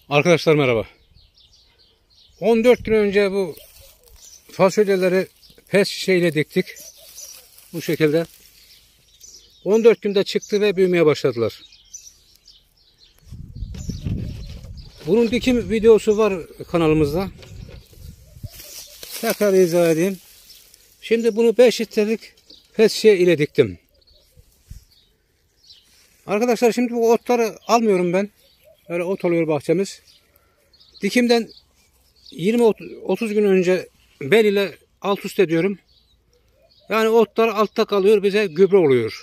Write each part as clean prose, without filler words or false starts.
Arkadaşlar merhaba. 14 gün önce bu fasulyeleri pet şişeyle diktik. Bu şekilde. 14 günde çıktı ve büyümeye başladılar. Bunun dikim videosu var kanalımızda. Tekrar izah edeyim. Şimdi bunu 5 litrelik pet şişe ile diktim. Arkadaşlar şimdi bu otları almıyorum ben. Böyle ot oluyor bahçemiz. Dikimden 20-30 gün önce bel ile alt üst ediyorum. Yani otlar altta kalıyor, bize gübre oluyor.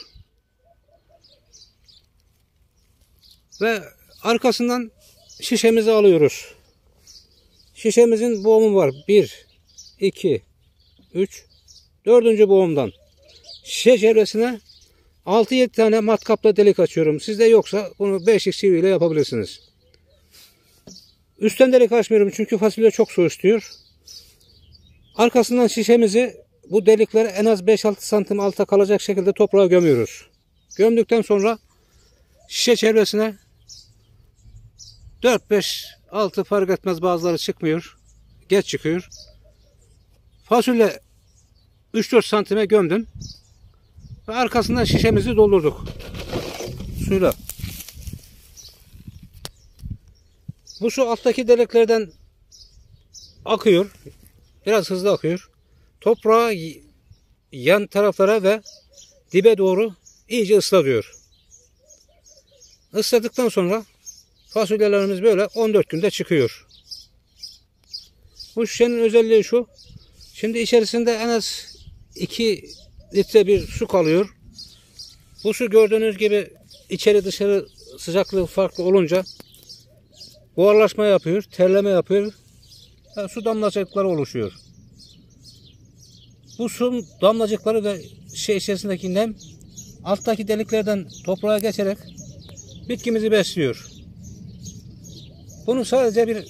Ve arkasından şişemizi alıyoruz. Şişemizin boğumu var. 1, 2, 3, 4. boğumdan. Şişe çevresine 6-7 tane matkapla delik açıyorum. Sizde yoksa bunu 5'lik çivi ile yapabilirsiniz. Üstten delik açmıyorum çünkü fasulye çok su istiyor. Arkasından şişemizi bu deliklere en az 5-6 santim alta kalacak şekilde toprağa gömüyoruz. Gömdükten sonra şişe çevresine 4-5-6 fark etmez, bazıları çıkmıyor. Geç çıkıyor. Fasulye 3-4 santime gömdüm. Ve arkasından şişemizi doldurduk. Suyla. Bu su alttaki deliklerden akıyor. Biraz hızlı akıyor. Toprağı yan taraflara ve dibe doğru iyice ıslatıyor. Isladıktan sonra fasulyelerimiz böyle 14 günde çıkıyor. Bu şişenin özelliği şu. Şimdi içerisinde en az 2 litre bir su kalıyor. Bu su gördüğünüz gibi içeri dışarı sıcaklığı farklı olunca buharlaşma yapıyor, terleme yapıyor. Yani su damlacıkları oluşuyor. Bu su damlacıkları ve içerisindeki nem alttaki deliklerden toprağa geçerek bitkimizi besliyor. Bunu sadece bir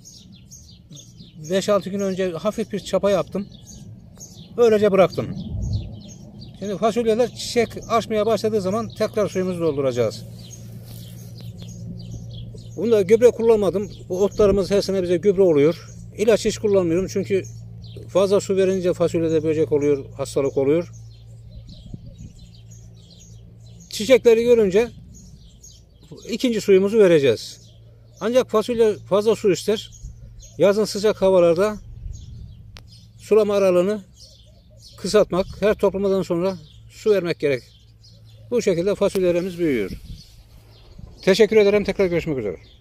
5-6 gün önce hafif bir çapa yaptım. Böylece bıraktım. Şimdi fasulyeler çiçek açmaya başladığı zaman tekrar suyumuzu dolduracağız. Bunda gübre kullanmadım. Bu otlarımız her sene bize gübre oluyor. İlaç hiç kullanmıyorum çünkü fazla su verince fasulyede böcek oluyor, hastalık oluyor. Çiçekleri görünce ikinci suyumuzu vereceğiz. Ancak fasulye fazla su ister. Yazın sıcak havalarda sulama aralığını kısaltmak, her toplamadan sonra su vermek gerek. Bu şekilde fasulyelerimiz büyüyor. Teşekkür ederim. Tekrar görüşmek üzere.